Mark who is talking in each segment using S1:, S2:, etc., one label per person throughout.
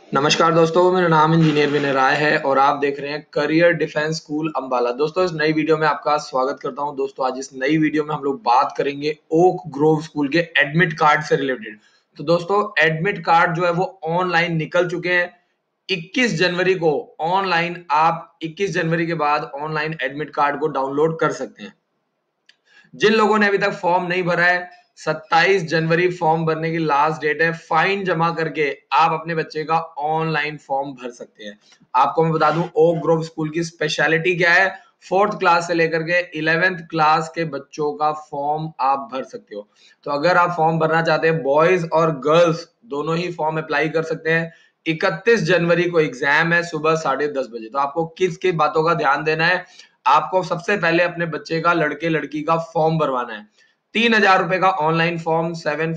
S1: नमस्कार दोस्तों, मेरा नाम इंजीनियर विनय राय है और आप देख रहे हैं करियर डिफेंस स्कूल अंबाला। दोस्तों, इस नई वीडियो में आपका स्वागत करता हूं। दोस्तों, आज इस नई वीडियो में हम लोग बात करेंगे ओक ग्रोव स्कूल के एडमिट कार्ड से रिलेटेड। तो दोस्तों, एडमिट कार्ड जो है वो ऑनलाइन निकल चुके हैं। 21 जनवरी को ऑनलाइन आप 21 जनवरी के बाद ऑनलाइन एडमिट कार्ड को डाउनलोड कर सकते हैं। जिन लोगों ने अभी तक फॉर्म नहीं भरा है, 27 जनवरी फॉर्म भरने की लास्ट डेट है। फाइन जमा करके आप अपने बच्चे का ऑनलाइन फॉर्म भर सकते हैं। आपको मैं बता दूं, ओक ग्रोव स्कूल की स्पेशलिटी क्या है। 4th क्लास से लेकर के 11th क्लास के बच्चों का फॉर्म आप भर सकते हो। तो अगर आप फॉर्म भरना चाहते हैं, बॉयज और गर्ल्स दोनों ही फॉर्म अप्लाई कर सकते हैं। 31 जनवरी को एग्जाम है सुबह 10:30 बजे। तो आपको किस किस बातों का ध्यान देना है। आपको सबसे पहले अपने बच्चे का, लड़के लड़की का फॉर्म भरवाना है। 3,000 रुपए का ऑनलाइन फॉर्म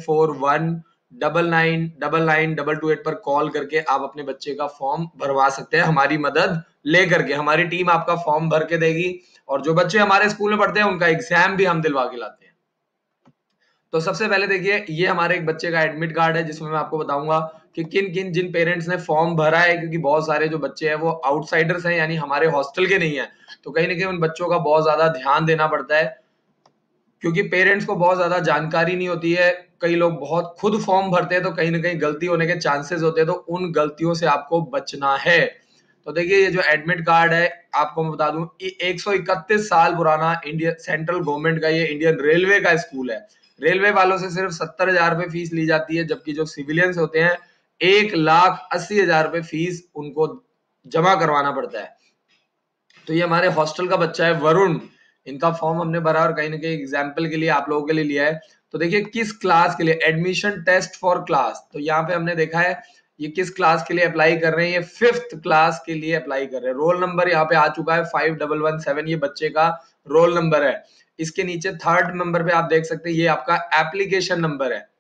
S1: 7419999228 पर कॉल करके आप अपने बच्चे का फॉर्म भरवा सकते हैं, हमारी मदद लेकर के। हमारी टीम आपका फॉर्म भर के देगी और जो बच्चे हमारे स्कूल में पढ़ते हैं उनका एग्जाम भी हम दिलवा के लाते हैं। तो सबसे पहले देखिए, ये हमारे एक बच्चे का एडमिट कार्ड है जिसमें मैं आपको बताऊंगा कि किन किन जिन पेरेंट्स ने फॉर्म भरा है, क्योंकि बहुत सारे जो बच्चे हैं वो आउटसाइडर्स हैं, यानी हमारे हॉस्टल के नहीं है। तो कहीं ना कहीं उन बच्चों का बहुत ज्यादा ध्यान देना पड़ता है, क्योंकि पेरेंट्स को बहुत ज्यादा जानकारी नहीं होती है। कई लोग बहुत खुद फॉर्म भरते हैं तो कहीं ना कहीं गलती होने के चांसेस होते हैं, तो उन गलतियों से आपको बचना है। तो देखिए, ये जो एडमिट कार्ड है, आपको मैं बता दूं, 131 साल पुराना इंडियन सेंट्रल गवर्नमेंट का, ये इंडियन रेलवे का स्कूल है। रेलवे वालों से सिर्फ 70,000 रुपए फीस ली जाती है, जबकि जो सिविलियंस होते हैं 1,80,000 रुपए फीस उनको जमा करवाना पड़ता है। तो ये हमारे हॉस्टल का बच्चा है वरुण। इनका फॉर्म हमने भरा और कहीं ना कहीं एग्जाम्पल के लिए आप लोगों के लिए लिया है। तो देखिए, किस क्लास के लिए एडमिशन टेस्ट फॉर क्लास, तो यहाँ पे हमने देखा है ये किस क्लास के लिए अप्लाई कर रहे हैं। ये 5th क्लास के लिए अप्लाई कर रहे हैं। रोल नंबर यहाँ पे आ चुका है 5117, ये बच्चे का रोल नंबर है। इसके नीचे 3rd नंबर पे आप देख सकते हैं, ये आपका एप्लीकेशन नंबर है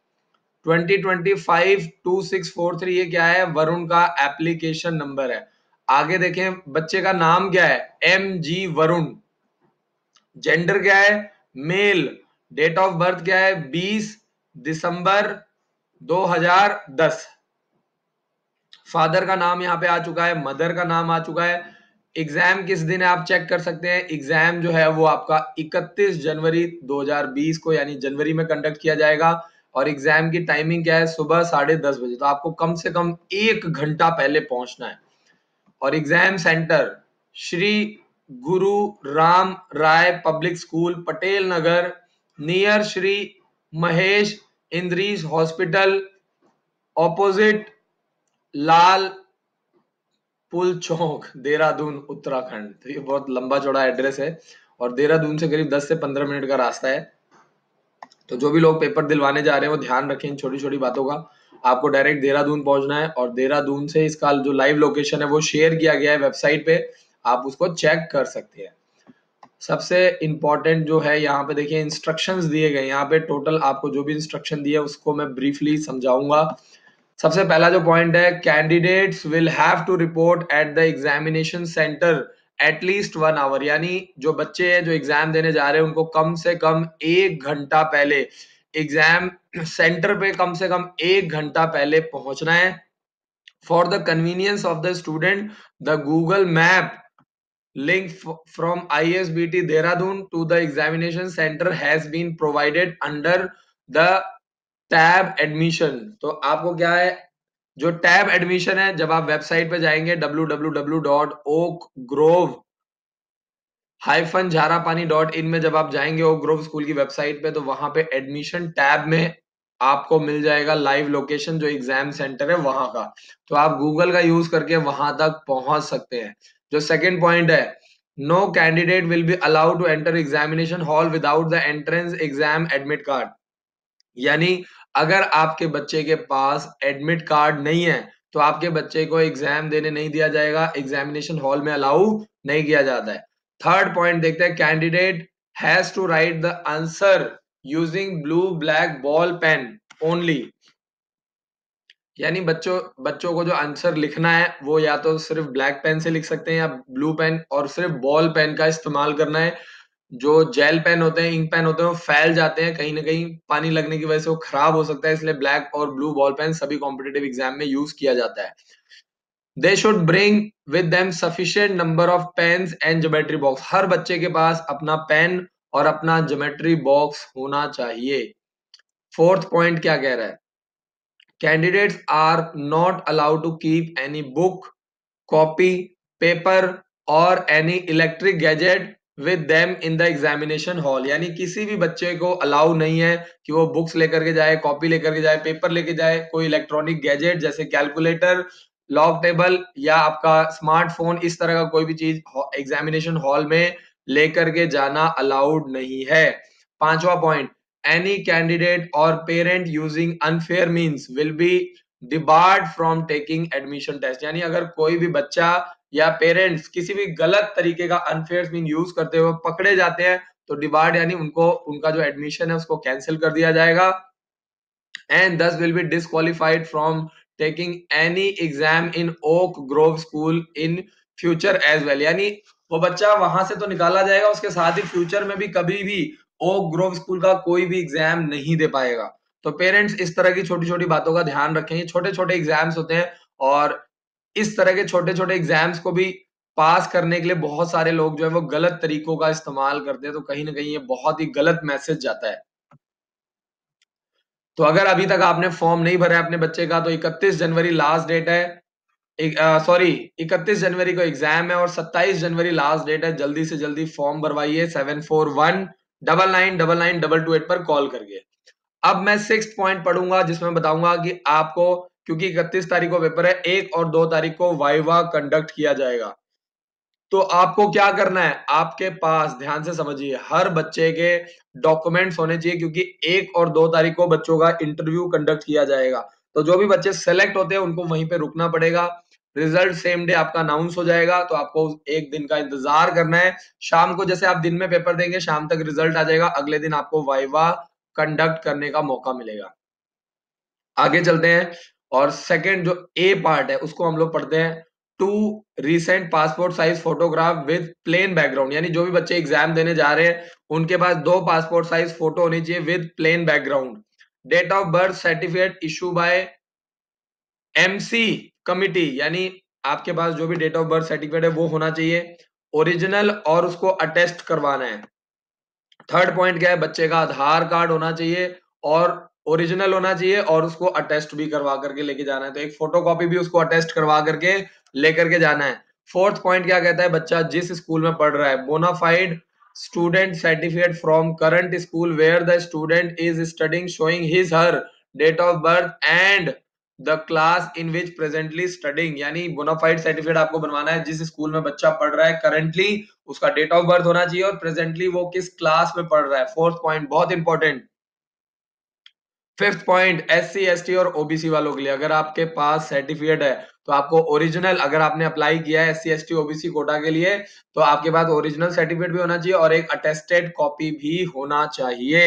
S1: 20252643। ये क्या है, वरुण का एप्लीकेशन नंबर है। आगे देखें, बच्चे का नाम क्या है, MG वरुण। जेंडर क्या है, मेल। डेट ऑफ बर्थ क्या है, 20 दिसंबर 2010। फादर का नाम यहाँ पे आ चुका है, मदर का नाम आ चुका है। एग्जाम किस दिन है आप चेक कर सकते हैं। एग्जाम जो है वो आपका 31 जनवरी 2020 को, यानी जनवरी में कंडक्ट किया जाएगा। और एग्जाम की टाइमिंग क्या है, सुबह 10:30 बजे। तो आपको कम से कम 1 घंटा पहले पहुंचना है। और exam centre Shri Guru Ram Rai public school, Patel Nagar, near Shri Mahesh Indiresh hospital, opposite Lal Pul Chowk, Dehradun Uttarakhand. तो ये बहुत लंबा चौड़ा एड्रेस है और देहरादून से करीब 10 से 15 मिनट का रास्ता है। तो जो भी लोग पेपर दिलवाने जा रहे हैं वो ध्यान रखें इन छोटी छोटी बातों का। आपको डायरेक्ट देहरादून पहुंचना है और देहरादून से इसका जो लाइव लोकेशन है वो शेयर किया गया है वेबसाइट पे, आप उसको चेक कर सकते हैं। सबसे इंपॉर्टेंट जो है, यहाँ पे देखिए इंस्ट्रक्शंस दिए गए। यहाँ पे टोटल आपको जो भी इंस्ट्रक्शन दिए उसको मैं ब्रीफली समझाऊंगा। सबसे पहला जो पॉइंट है, candidates will have to report at the examination centre at least 1 hour. यानी जो बच्चे हैं जो एग्जाम देने जा रहे हैं उनको कम से कम 1 घंटा पहले एग्जाम सेंटर पे कम से कम 1 घंटा पहले पहुंचना है। For the convenience of the student, the Google map link from ISBT Dehradun to the examination center has been provided under the tab admission। तो आपको क्या है, जो टैब एडमिशन है, जब आप वेबसाइट पे जाएंगे www.oakgrove-झारापानी.in में जब आप जाएंगे ओक ग्रोव स्कूल की वेबसाइट पे, तो वहां पे एडमिशन टैब में आपको मिल जाएगा लाइव लोकेशन जो एग्जाम सेंटर है वहां का। तो आप गूगल का यूज करके वहां तक पहुंच सकते हैं। जो सेकंड पॉइंट है, no candidate will be allowed to enter examination hall without the entrance exam admit card. यानी अगर आपके बच्चे के पास एडमिट कार्ड नहीं है तो आपके बच्चे को एग्जाम देने नहीं दिया जाएगा, एग्जामिनेशन हॉल में अलाउ नहीं किया जाता है। थर्ड पॉइंट देखते हैं, candidate has to write the answer using blue black ball pen only. यानी बच्चों बच्चों को जो आंसर लिखना है वो या तो सिर्फ ब्लैक पेन से लिख सकते हैं या ब्लू पेन, और सिर्फ बॉल पेन का इस्तेमाल करना है। जो जेल पेन होते हैं, इंक पेन होते हैं, वो फैल जाते हैं, कहीं ना कहीं पानी लगने की वजह से वो खराब हो सकता है, इसलिए ब्लैक और ब्लू बॉल पेन सभी कॉम्पिटेटिव एग्जाम में यूज किया जाता है। They should bring with them sufficient number of pens and geometry box. हर बच्चे के पास अपना पेन और अपना ज्योमेट्री बॉक्स होना चाहिए। फोर्थ पॉइंट क्या कह रहा है? Candidates are not allowed to keep any book, copy, paper और any electric gadget with them in the examination hall. यानी किसी भी बच्चे को अलाउ नहीं है कि वो बुक्स लेकर के जाए, कॉपी लेकर के जाए, पेपर लेके जाए, कोई इलेक्ट्रॉनिक गैजेट जैसे कैलकुलेटर, लॉग टेबल या आपका स्मार्टफोन, इस तरह का कोई भी चीज एग्जामिनेशन हॉल में लेकर के जाना अलाउड नहीं है। पांचवा पॉइंट, एनी कैंडिडेट और parent using unfair means will be debarred from taking admission test. यानी अगर कोई भी बच्चा या पेरेंट्स किसी भी गलत तरीके का अनफेयर मीन यूज करते हुए पकड़े जाते हैं तो डिबार्ड यानी उनको उनका जो एडमिशन है उसको कैंसिल कर दिया जाएगा। and thus will be disqualified from taking any exam in Oak Grove School in future as well। यानी वो बच्चा वहां से तो निकाला जाएगा, उसके साथ ही फ्यूचर में भी कभी भी ओक ग्रोव स्कूल का कोई भी एग्जाम नहीं दे पाएगा। तो पेरेंट्स इस तरह की छोटी छोटी बातों का ध्यान रखें। ये छोटे छोटे एग्जाम्स होते हैं और इस तरह के छोटे छोटे एग्जाम्स को भी पास करने के लिए बहुत सारे लोग जो है वो गलत तरीकों का इस्तेमाल करते हैं, तो कहीं ना कहीं ये बहुत ही गलत मैसेज जाता है। तो अगर अभी तक आपने फॉर्म नहीं भरा है अपने बच्चे का तो 31 जनवरी लास्ट डेट है। सॉरी, 31 जनवरी को एग्जाम है और 27 जनवरी लास्ट डेट है। जल्दी से जल्दी फॉर्म भरवाइए 7419992228 पर कॉल करके। अब मैं 6th पॉइंट पढ़ूंगा जिसमें बताऊंगा कि आपको, क्योंकि 31 तारीख को पेपर है, 1 और 2 तारीख को वाइवा कंडक्ट किया जाएगा। तो आपको क्या करना है, आपके पास ध्यान से समझिए, हर बच्चे के डॉक्यूमेंट्स होने चाहिए क्योंकि 1 और 2 तारीख को बच्चों का इंटरव्यू कंडक्ट किया जाएगा। तो जो भी बच्चे सेलेक्ट होते हैं उनको वहीं पे रुकना पड़ेगा। रिजल्ट सेम डे आपका अनाउंस हो जाएगा, तो आपको एक दिन का इंतजार करना है। शाम को, जैसे आप दिन में पेपर देंगे, शाम तक रिजल्ट आ जाएगा, अगले दिन आपको वाइवा कंडक्ट करने का मौका मिलेगा। आगे चलते हैं और सेकंड जो ए पार्ट है उसको हम लोग पढ़ते हैं। Two recent passport size photograph with plain background. यानी जो भी बच्चे एग्जाम देने जा रहे हैं उनके पास 2 पासपोर्ट साइज फोटो होनी चाहिए with plain background. Date of birth certificate issue by MC committee. यानी आपके पास जो भी डेट ऑफ बर्थ सर्टिफिकेट है वो होना चाहिए ओरिजिनल और उसको अटेस्ट करवाना है। थर्ड पॉइंट क्या है, बच्चे का आधार कार्ड होना चाहिए और ओरिजिनल होना चाहिए और उसको अटेस्ट भी करवा करके लेके जाना है, तो एक फोटोकॉपी भी उसको अटेस्ट करवा करके लेकर के जाना है। फोर्थ पॉइंट क्या कहता है, बच्चा जिस स्कूल में पढ़ रहा है bonafide student certificate from current school where the student is studying showing his her date of birth and the class in which presently studying. यानी बोनाफाइड सर्टिफिकेट आपको बनवाना है जिस स्कूल में बच्चा पढ़ रहा है करंटली, उसका डेट ऑफ बर्थ होना चाहिए और प्रेजेंटली वो किस क्लास में पढ़ रहा है। फोर्थ पॉइंट बहुत important. Fifth point SC ST और ओबीसी वालों के लिए, अगर आपके पास सर्टिफिकेट है तो आपको ओरिजिनल, अगर आपने अप्लाई किया है एससी एसटी ओबीसी कोटा के लिए तो आपके पास ओरिजिनल सर्टिफिकेट भी होना चाहिए और एक अटेस्टेड कॉपी भी होना चाहिए।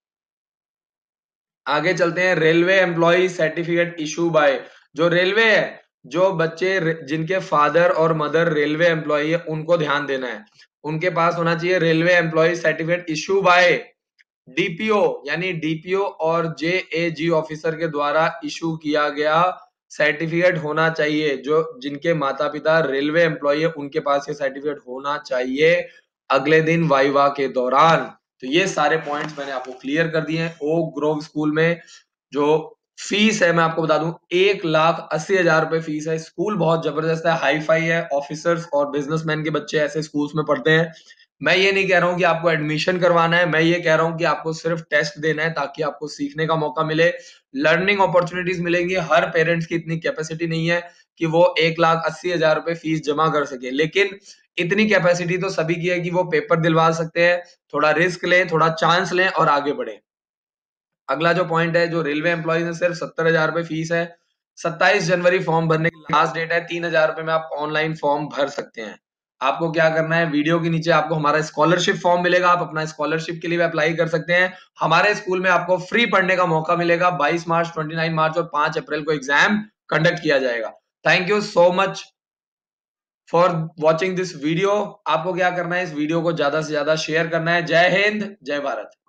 S1: आगे चलते हैं, railway employ certificate issue by. जो रेलवे है, जो बच्चे जिनके फादर और मदर रेलवे एम्प्लॉय है उनको ध्यान देना है, उनके पास होना चाहिए railway employ certificate issue by DPO. यानी डीपीओ और जेएजी ऑफिसर के द्वारा इशू किया गया सर्टिफिकेट होना चाहिए। जो जिनके माता पिता रेलवे एम्प्लॉय है उनके पास ये सर्टिफिकेट होना चाहिए अगले दिन वाइवा के दौरान। तो ये सारे पॉइंट्स मैंने आपको क्लियर कर दिए हैं। ओक ग्रोव स्कूल में जो फीस है मैं आपको बता दूं, 1,80,000 रुपए फीस है। स्कूल बहुत जबरदस्त है, हाई फाई है, ऑफिसर्स और बिजनेसमैन के बच्चे ऐसे स्कूल्स में पढ़ते हैं। मैं ये नहीं कह रहा हूं कि आपको एडमिशन करवाना है, मैं ये कह रहा हूं कि आपको सिर्फ टेस्ट देना है ताकि आपको सीखने का मौका मिले, लर्निंग अपॉर्चुनिटीज मिलेंगी। हर पेरेंट्स की इतनी कैपेसिटी नहीं है कि वो 1,80,000 रुपए फीस जमा कर सके, लेकिन इतनी कैपेसिटी तो सभी की है कि वो पेपर दिलवा सकते हैं। थोड़ा रिस्क लें, थोड़ा चांस लें और आगे बढ़े। अगला जो पॉइंट है, जो रेलवे एम्प्लॉइज है सिर्फ 70,000 रुपए फीस है। 27 जनवरी फॉर्म भरने की लास्ट डेट है। 3,000 रुपए में आप ऑनलाइन फॉर्म भर सकते हैं। आपको क्या करना है, वीडियो के नीचे आपको हमारा स्कॉलरशिप फॉर्म मिलेगा, आप अपना स्कॉलरशिप के लिए भी अप्लाई कर सकते हैं। हमारे स्कूल में आपको फ्री पढ़ने का मौका मिलेगा। 22 मार्च, 29 मार्च और 5 अप्रैल को एग्जाम कंडक्ट किया जाएगा। Thank you so much. For watching this video. आपको क्या करना है, इस वीडियो को ज्यादा से ज्यादा शेयर करना है। जय हिंद, जय भारत।